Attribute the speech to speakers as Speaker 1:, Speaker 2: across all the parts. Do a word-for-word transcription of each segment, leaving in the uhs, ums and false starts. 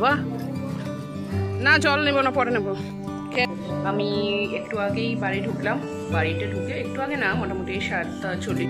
Speaker 1: বাবা না জল নেব না, পরে নেব। আমি একটু আগেই বাড়ি ঢুকলাম, বাড়িতে ঢুকে একটু আগে না মোটামুটি সাতটা চল্লিশ।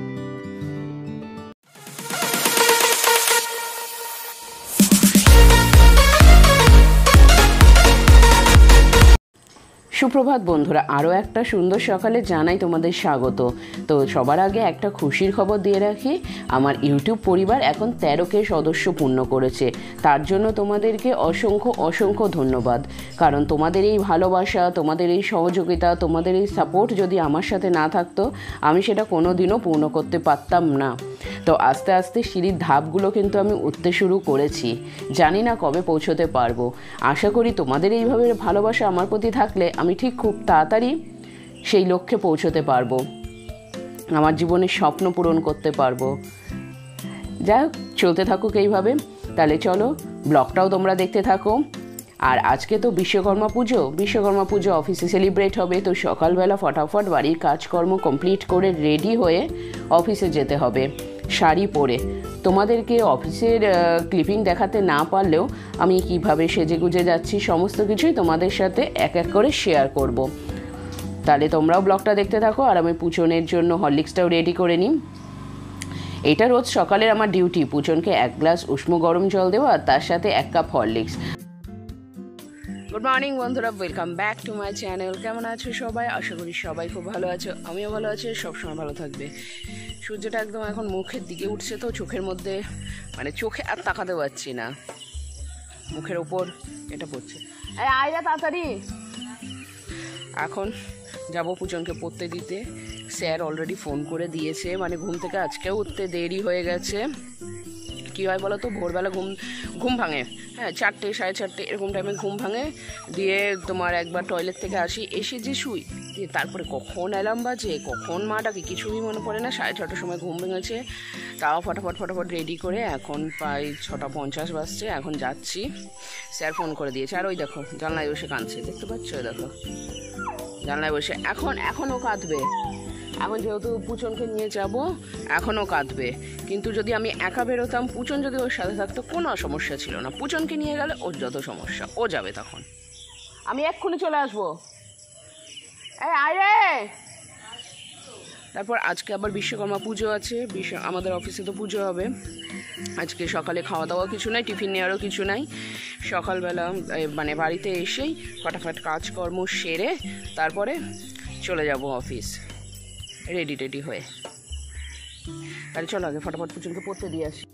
Speaker 1: সুপ্রভাত বন্ধুরা, আরও একটা সুন্দর সকালে জানাই তোমাদের স্বাগত। তো সবার আগে একটা খুশির খবর দিয়ে রাখি, আমার ইউটিউব পরিবার এখন তেরো কে সদস্য পূর্ণ করেছে। তার জন্য তোমাদেরকে অসংখ্য অসংখ্য ধন্যবাদ। কারণ তোমাদের এই ভালোবাসা, তোমাদের এই সহযোগিতা, তোমাদের এই সাপোর্ট যদি আমার সাথে না থাকতো আমি সেটা কোনো দিনও পূর্ণ করতে পারতাম না। তো আস্তে আস্তে সিঁড়ির ধাপগুলো কিন্তু আমি উঠতে শুরু করেছি, জানি না কবে পৌঁছতে পারবো। আশা করি তোমাদের এইভাবে ভালোবাসা আমার প্রতি থাকলে আমি ঠিক খুব তাড়াতাড়ি সেই লক্ষ্যে পৌঁছতে পারবো, আমার জীবনের স্বপ্ন পূরণ করতে পারবো। যাই হোক, চলতে থাকুক এইভাবে। তাহলে চলো ব্লগটাও তোমরা দেখতে থাকো। আর আজকে তো বিশ্বকর্মা পুজো, বিশ্বকর্মা পুজো অফিসে সেলিব্রেট হবে। তো সকালবেলা ফটাফট বাড়ির কাজকর্ম কমপ্লিট করে রেডি হয়ে অফিসে যেতে হবে শাড়ি পরে। তোমাদেরকে অফিসের ক্লিপিং দেখাতে না পারলেও আমি কিভাবে সেজে গুজে যাচ্ছি সমস্ত কিছুই তোমাদের সাথে এক এক করে শেয়ার করব। তাহলে তোমরাও ব্লগটা দেখতে থাকো। আর আমি পুজনের জন্য হরলিক্সটাও রেডি করে নিই। এটা রোজ সকালের আমার ডিউটি, পুজনকে এক গ্লাস উষ্ণ গরম জল দেওয়া আর তার সাথে এক কাপ হরলিক্স। গুড মর্নিং বন্ধুরা, welcome back to my channel. কেমন আছো সবাই? আশা করি সবাই খুব ভালো আছো, আমিও ভালো আছি, সবসময় ভালো থাকবে। সূর্যটা একদম এখন মুখের দিকে উঠছে, তো চোখের মধ্যে মানে চোখে আর তাকাতে পারছি না, মুখের ওপর এটা পড়ছে। আয়রা তাড়াতাড়ি, এখন যাবো পুজনকে পড়তে দিতে। স্যার অলরেডি ফোন করে দিয়েছে, মানে ঘুম থেকে আজকেও উঠতে দেরি হয়ে গেছে। কী হয় বলো তো, ভোরবেলা ঘুম ঘুম ভাঙে, হ্যাঁ চারটে সাড়ে চারটে এরকম টাইমে ঘুম ভাঙে। দিয়ে তোমার একবার টয়লেট থেকে আসি, এসে যে শুই, দিয়ে তারপরে কখন অ্যালার্ম বাজে, কখন মা ডাকে কিছুই মনে পড়ে না। সাড়ে ছটার সময় ঘুম ভেঙেছে, তাও ফটাফট ফটাফট রেডি করে এখন প্রায় ছটা পঞ্চাশ বাজছে, এখন যাচ্ছি। স্যার ফোন করে দিয়েছে। আর ওই দেখো জানলায় বসে কাঁদছে, দেখতে পাচ্ছ? ওই দেখো জানলায় বসে, এখন এখনও কাঁদবে। এখন যেহেতু পুচনকে নিয়ে যাব, এখনও কাঁদবে। কিন্তু যদি আমি একা বেরোতাম, পুচন যদি ওর সাথে থাকতো কোনো সমস্যা ছিল না। পুচনকে নিয়ে গেলে ওর যত সমস্যা, ও যাবে তখন। আমি এক্ষুনি চলে আসবো। এই আয় রে। তারপর আজকে আবার বিশ্বকর্মা পুজো আছে, বিশ্ব আমাদের অফিসে তো পুজো হবে। আজকে সকালে খাওয়া দাওয়া কিছু নাই, টিফিন নেওয়ারও কিছু নাই। সকালবেলা মানে বাড়িতে এসেই ফটাফট কাজকর্ম সেরে তারপরে চলে যাব অফিস, রেডি টেডি হয়ে। তাহলে চলো আগে ফটাফট পুজোকে পড়তে দিয়ে আসি।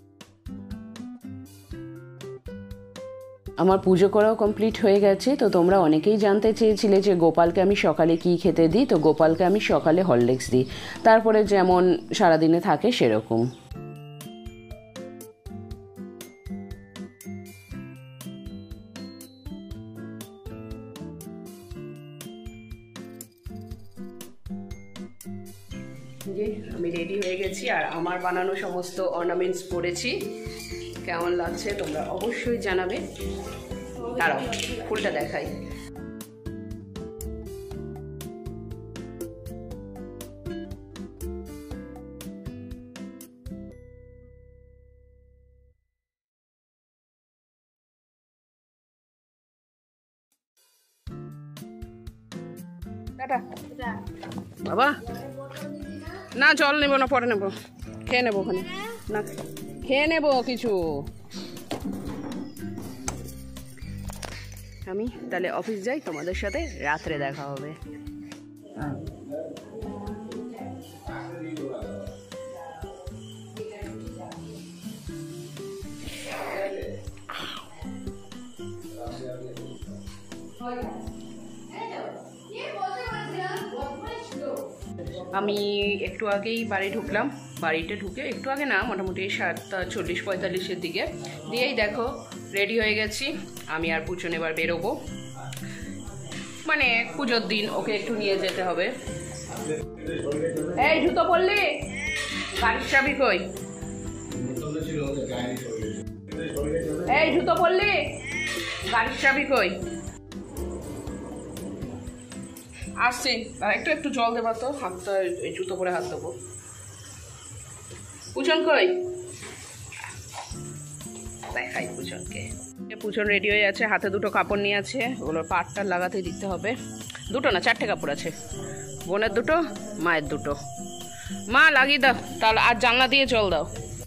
Speaker 1: আমার পুজো করাও কমপ্লিট হয়ে গেছে। তো তোমরা অনেকেই জানতে চেয়েছিলে যে গোপালকে আমি সকালে কি খেতে দিই। তো গোপালকে আমি সকালে হরলিক্স দিই, তারপরে যেমন সারাদিনে থাকে সেরকম। যে আমি রেডি হয়ে গেছি আর আমার বানানো সমস্ত অর্নামেন্টস পরেছি। কেমন লাগছে তোমরা অবশ্যই জানাবে। দাঁড়াও ফুলটা দেখাই। বাবা না জল নেবো না, পরে নেবো, খেয়ে নেবো ওখানে, না খেয়ে নেবো কিছু। আমি তাহলে অফিস যাই, তোমাদের সাথে রাত্রে দেখা হবে। আমি একটু আগেই বাড়ি ঢুকলাম, বাড়িতে ঢুকে একটু আগে না মোটামুটি সাতটা চল্লিশ পঁয়তাল্লিশের দিকে। দিয়েই দেখো রেডি হয়ে গেছি। আমি আর পুচন এবার বেরোবো, মানে পুজোর দিন ওকে একটু নিয়ে যেতে হবে। এই জুতো পরলি, গাড়ির চাবি কই? এই জুতো পরলি, গাড়ির চাবি কই? আসছি, আর একটু একটু জল দেবা তো, হাতটা এই জুতো পরে হাত দেবো। পুচন কই? দেখাই পুজনকে। পুজন রেডি হয়ে আছে, হাতে দুটো কাপড় নিয়ে আছে, ওগুলোর পাটটা লাগাতে দিতে হবে। দুটো না চারটে কাপড় আছে, বোনের দুটো মায়ের দুটো। মা লাগিয়ে দাও তাহলে, আর জানলা দিয়ে চল দাও।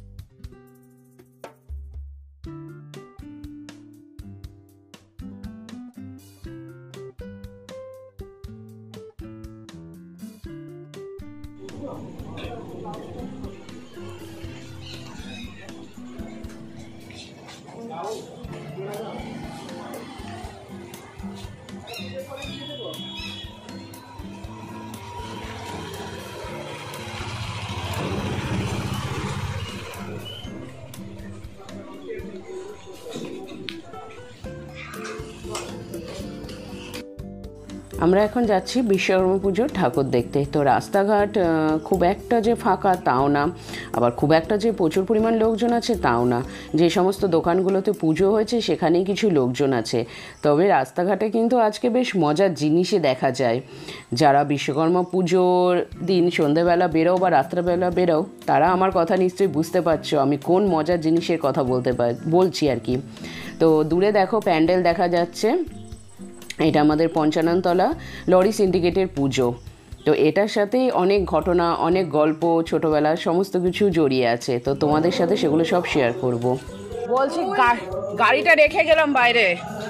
Speaker 1: আমরা এখন যাচ্ছি বিশ্বকর্মা পুজোর ঠাকুর দেখতে। তো রাস্তাঘাট খুব একটা যে ফাঁকা তাও না, আবার খুব একটা যে প্রচুর পরিমাণ লোকজন আছে তাও না। যে সমস্ত দোকানগুলোতে পুজো হয়েছে সেখানেই কিছু লোকজন আছে, তবে রাস্তাঘাটে কিন্তু আজকে বেশ মজার জিনিসই দেখা যায়। যারা বিশ্বকর্মা পুজোর দিন সন্ধেবেলা বেরো বা রাত্রেবেলা বেরো, তারা আমার কথা নিশ্চয়ই বুঝতে পারছো আমি কোন মজার জিনিসের কথা বলতে পার বলছি আর কি। তো দূরে দেখো প্যান্ডেল দেখা যাচ্ছে, এটা আমাদের পঞ্চাননতলা লরি সিন্ডিকেটের পুজো। তো এটার সাথে অনেক ঘটনা, অনেক গল্প, ছোটোবেলার সমস্ত কিছু জড়িয়ে আছে। তো তোমাদের সাথে সেগুলো সব শেয়ার করব। বলছি গাড়িটা রেখে গেলাম বাইরে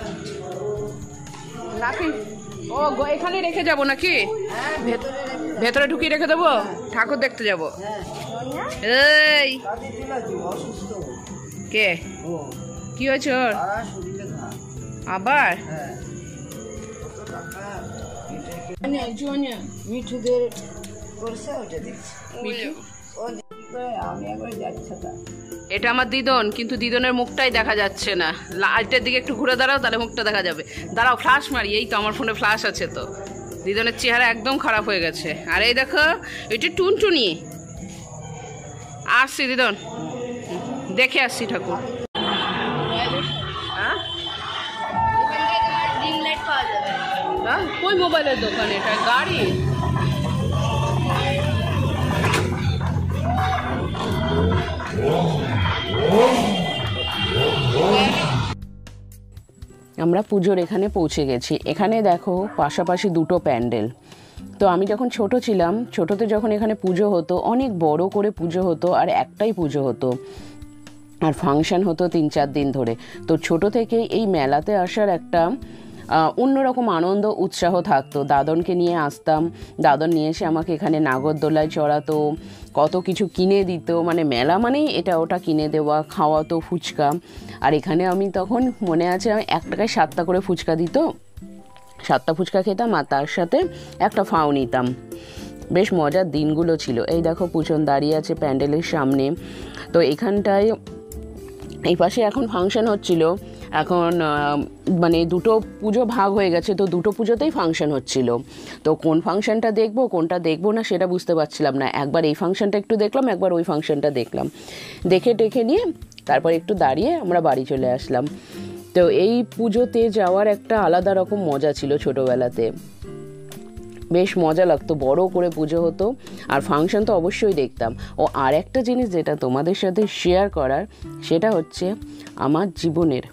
Speaker 1: নাকি? ও এখানে রেখে যাব নাকি? ভেতরে ঢুকিয়ে রেখে দেবো, ঠাকুর দেখতে যাব। এই কে কি হয়েছে ওর আবার? এটা আমার দিদন, কিন্তু দিদনের মুখটাই দেখা যাচ্ছে না। লাইটের দিকে একটু ঘুরে দাঁড়াও, তাহলে মুখটা দেখা যাবে। দাঁড়াও ফ্ল্যাশ মারি, এই তো আমার ফোনে ফ্ল্যাশ আছে। তো দিদনের চেহারা একদম খারাপ হয়ে গেছে। আর এই দেখো এটা টুনটুনি। আসছি দিদন, দেখে আসছি ঠাকুর। কই মোবাইলের দোকান? এটা গাড়ি। আমরা পুজোর এখানে পৌঁছে গেছি। এখানে দেখো পাশাপাশি দুটো প্যান্ডেল। তো আমি যখন ছোট ছিলাম, ছোটোতে যখন এখানে পুজো হতো, অনেক বড় করে পুজো হতো, আর একটাই পুজো হতো, আর ফাংশন হতো তিন চার দিন ধরে। তো ছোট থেকে এই মেলাতে আসার একটা অন্যরকম আনন্দ উৎসাহ থাকতো। দাদনকে নিয়ে আসতাম, দাদন নিয়ে এসে আমাকে এখানে নাগরদোলায় চড়াতো, কত কিছু কিনে দিত। মানে মেলা মানেই এটা ওটা কিনে দেওয়া, খাওয়াতো, ফুচকা। আর এখানে আমি তখন মনে আছে আমি এক টাকায় সাতটা করে ফুচকা দিত, সাতটা ফুচকা খেতাম, আর তার সাথে একটা ফাও নিতাম। বেশ মজার দিনগুলো ছিল। এই দেখো পুজন দাঁড়িয়ে আছে প্যান্ডেলের সামনে। তো এখানটায় এই পাশে এখন ফাংশন হচ্ছিল। এখন মানে দুটো পুজো ভাগ হয়ে গেছে, তো দুটো পুজোতেই ফাংশন হচ্ছিল। তো কোন ফাংশনটা দেখবো কোনটা দেখবো না সেটা বুঝতে পারছিলাম না। একবার এই ফাংশনটা একটু দেখলাম, একবার ওই ফাংশনটা দেখলাম। দেখে টেখে নিয়ে তারপর একটু দাঁড়িয়ে আমরা বাড়ি চলে আসলাম। তো এই পুজোতে যাওয়ার একটা আলাদা রকম মজা ছিল ছোটোবেলাতে, বেশ মজা লাগতো। বড় করে পুজো হতো, আর ফাংশন তো অবশ্যই দেখতাম। ও আর একটা জিনিস যেটা তোমাদের সাথে শেয়ার করার, সেটা হচ্ছে আমার জীবনের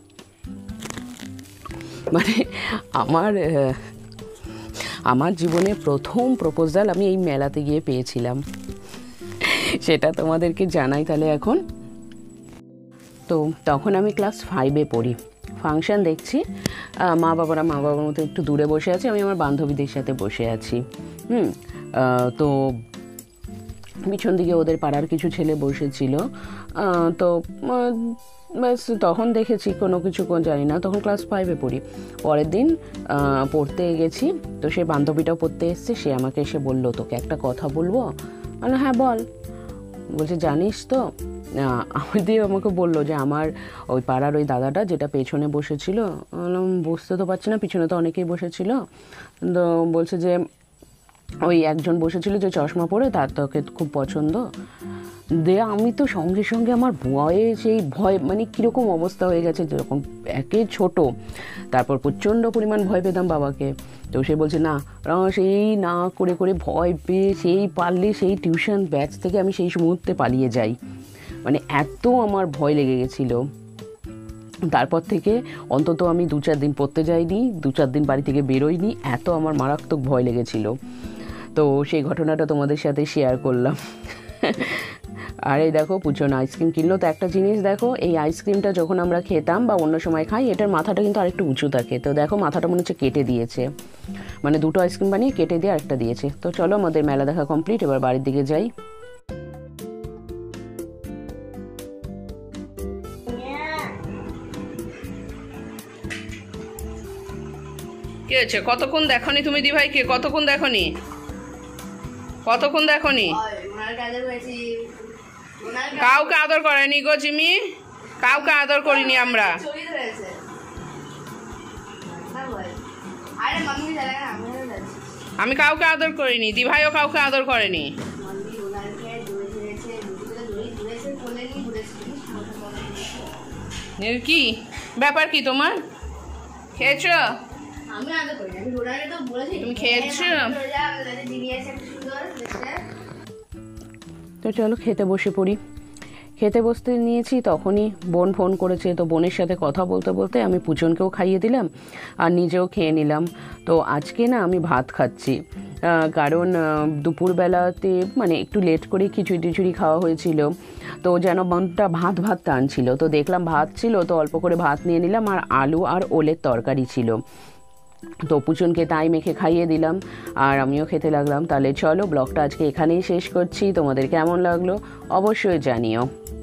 Speaker 1: মানে আমার আমার জীবনের প্রথম প্রপোজাল আমি এই মেলাতে গিয়ে পেয়েছিলাম, সেটা তোমাদেরকে জানাই তাহলে এখন। তো তখন আমি ক্লাস ফাইভে পড়ি, ফাংশন দেখছি। মা বাবারা মা বাবার মতো একটু দূরে বসে আছে, আমি আমার বান্ধবীদের সাথে বসে আছি। হুম তো পিছন দিকে ওদের পাড়ার কিছু ছেলে বসেছিল। তো ব্যাস তখন দেখেছি, কোনো কিছু জানি না, তখন ক্লাস ফাইভে পড়ি। পরের দিন পড়তে গেছি, তো সে বান্ধবীটাও পড়তে এসছে। সে আমাকে এসে বললো, তোকে একটা কথা বলবো। বললো হ্যাঁ বল। বলছে জানিস তো, আমার দিয়ে আমাকে বললো যে আমার ওই পাড়ার ওই দাদাটা যেটা পেছনে বসেছিল, বললাম বুঝতে তো পারছি না, পিছনে তো অনেকেই বসেছিল। তো বলছে যে ওই একজন বসেছিল যে চশমা পরে, তার তোকে খুব পছন্দ। দে আমি তো সঙ্গে সঙ্গে আমার ভয়ে সেই ভয় মানে কীরকম অবস্থা হয়ে গেছে, যেরকম একে ছোট, তারপর প্রচণ্ড পরিমাণ ভয় পেতাম বাবাকে। তো সে বলছে না, সেই না করে করে ভয় পেয়ে সেই পারলে সেই টিউশন ব্যাচ থেকে আমি সেই মুহূর্তে পালিয়ে যাই। মানে এত আমার ভয় লেগে গেছিলো। তারপর থেকে অন্তত আমি দু চার দিন পড়তে যাইনি, দু চার দিন বাড়ি থেকে বেরোইনি, এত আমার মারাত্মক ভয় লেগেছিল। তো সেই ঘটনাটা তোমাদের সাথে শেয়ার করলাম। আর এই দেখো পুচন আইসক্রিম কিনলো। তো একটা জিনিস দেখো, এই আইসক্রিমটা যখন আমরা খেতাম বা অন্য সময় খাই, এটার মাথাটা কিন্তু আরেকটু উঁচু থাকে। তো দেখো মাথাটা মনে হচ্ছে কেটে দিয়েছে, মানে দুটো আইসক্রিম বানিয়ে কেটে দিয়ে আরেকটা দিয়েছে। তো চলো আমাদের মেলা দেখা কমপ্লিট, এবার বাড়ির দিকে যাই। কি হয়েছে? কতক্ষণ দেখনি তুমি দিভাইকে? কতক্ষণ দেখনি? কতক্ষণ দেখনি? কাউকে আদর করেনি গো জিমি, কাউকে আদর করিনি আমরা। আমি কাউকে আদর করিনি, দিভাইও কাউকে আদর করেনি। কি ব্যাপার কি তোমার? খেয়েছ? তুমি খেয়েছ? তো চলো খেতে বসে পড়ি। খেতে বসতে নিয়েছি, তখনই বোন ফোন করেছে। তো বোনের সাথে কথা বলতে বলতে আমি পুচনকেও খাইয়ে দিলাম আর নিজেও খেয়ে নিলাম। তো আজকে না আমি ভাত খাচ্ছি, কারণ দুপুরবেলাতে মানে একটু লেট করে খিচুড়ি টিচুড়ি খাওয়া হয়েছিল, তো যেন মনটা ভাত ভাত টানছিল। তো দেখলাম ভাত ছিল, তো অল্প করে ভাত নিয়ে নিলাম, আর আলু আর ওলের তরকারি ছিল। তো পুচনকে তাই মেখে খাইয়ে দিলাম আর আমিও খেতে লাগলাম। তাহলে চলো ব্লগটা আজকে এখানেই শেষ করছি। তোমাদের কেমন লাগলো অবশ্যই জানিও।